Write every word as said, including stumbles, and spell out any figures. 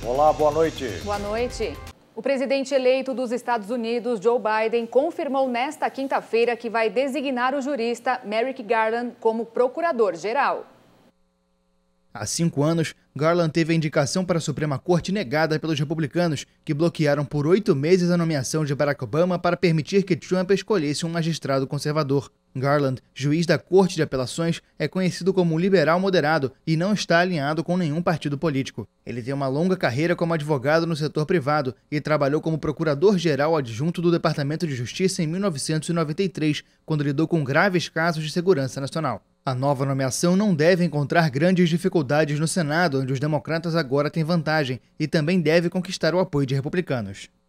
Olá, boa noite. Boa noite. O presidente eleito dos Estados Unidos, Joe Biden, confirmou nesta quinta-feira que vai designar o jurista Merrick Garland como procurador-geral. Há cinco anos, Garland teve a indicação para a Suprema Corte negada pelos republicanos, que bloquearam por oito meses a nomeação de Barack Obama para permitir que Trump escolhesse um magistrado conservador. Garland, juiz da Corte de Apelações, é conhecido como um liberal moderado e não está alinhado com nenhum partido político. Ele tem uma longa carreira como advogado no setor privado e trabalhou como procurador-geral adjunto do Departamento de Justiça em mil novecentos e noventa e três, quando lidou com graves casos de segurança nacional. A nova nomeação não deve encontrar grandes dificuldades no Senado, onde os democratas agora têm vantagem, e também deve conquistar o apoio de republicanos.